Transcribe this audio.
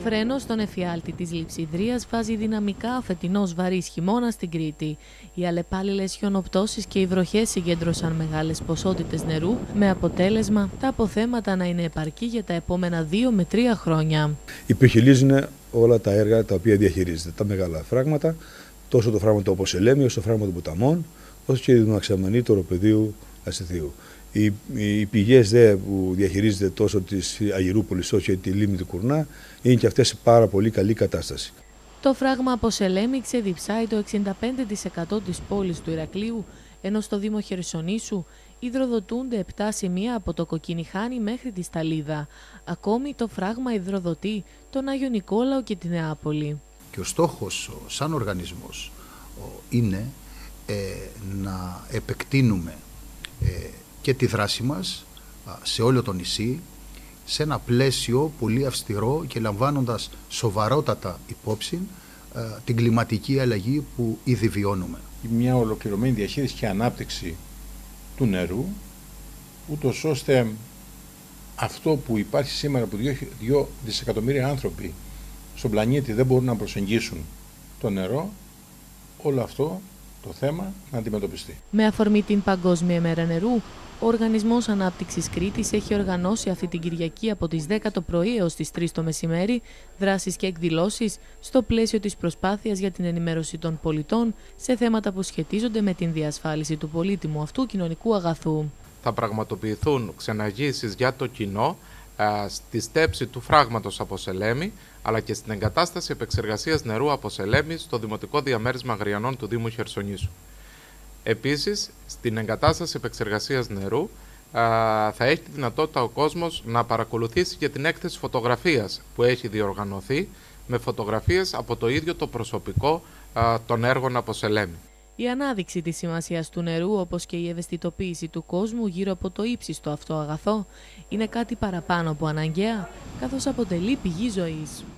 Φρένο στον εφιάλτη της Λειψιδρίας βάζει δυναμικά ο φετινός βαρύς χειμώνας στην Κρήτη. Οι αλλεπάλληλες χιονοπτώσεις και οι βροχές συγκέντρωσαν μεγάλες ποσότητες νερού, με αποτέλεσμα τα αποθέματα να είναι επαρκή για τα επόμενα 2 με 3 χρόνια. Υπερχειλίζουν όλα τα έργα τα οποία διαχειρίζεται. Τα μεγάλα φράγματα, τόσο το φράγμα του Αποσελέμη, όσο το φράγμα των ποταμών, όσο και η Δημαξαμανή του Οροπεδίου Ασηθίου. Οι πηγές που διαχειρίζεται τόσο της Αγυρούπολης όσο και τη λίμνη του Κουρνά είναι και αυτές σε πάρα πολύ καλή κατάσταση. Το φράγμα Αποσελέμη ξεδιψάει το 65% της πόλης του Ηρακλείου, ενώ στο Δήμο Χερσονήσου υδροδοτούνται 7 σημεία από το Κοκκινιχάνι μέχρι τη Σταλίδα. Ακόμη το φράγμα υδροδοτεί τον Άγιο Νικόλαο και τη Νεάπολη. Και ο στόχος σαν οργανισμός είναι να επεκτείνουμε και τη δράση μας σε όλο το νησί, σε ένα πλαίσιο πολύ αυστηρό και λαμβάνοντας σοβαρότατα υπόψη την κλιματική αλλαγή που ήδη βιώνουμε. Μια ολοκληρωμένη διαχείριση και ανάπτυξη του νερού, ούτως ώστε αυτό που υπάρχει σήμερα που 2 δισεκατομμύρια άνθρωποι στον πλανήτη δεν μπορούν να προσεγγίσουν το νερό, όλο αυτό το θέμα να αντιμετωπιστεί. Με αφορμή την Παγκόσμια ημέρα νερού, ο Οργανισμός Ανάπτυξης Κρήτης έχει οργανώσει αυτή την Κυριακή από τις 10 το πρωί έως τις 3 το μεσημέρι δράσεις και εκδηλώσεις στο πλαίσιο της προσπάθειας για την ενημέρωση των πολιτών σε θέματα που σχετίζονται με την διασφάλιση του πολύτιμου αυτού κοινωνικού αγαθού. Θα πραγματοποιηθούν ξεναγήσεις για το κοινό στη στέψη του φράγματος Αποσελέμη, αλλά και στην εγκατάσταση επεξεργασίας νερού Αποσελέμη στο Δημοτικό Διαμέρισμα Αγριανών του Δήμου Χερσονήσου. Επίσης, στην εγκατάσταση επεξεργασίας νερού θα έχει τη δυνατότητα ο κόσμος να παρακολουθήσει και την έκθεση φωτογραφίας που έχει διοργανωθεί με φωτογραφίες από το ίδιο το προσωπικό των έργων Αποσελέμη. Η ανάδειξη της σημασίας του νερού, όπως και η ευαισθητοποίηση του κόσμου γύρω από το ύψιστο αυτό αγαθό, είναι κάτι παραπάνω από αναγκαία, καθώς αποτελεί πηγή ζωής.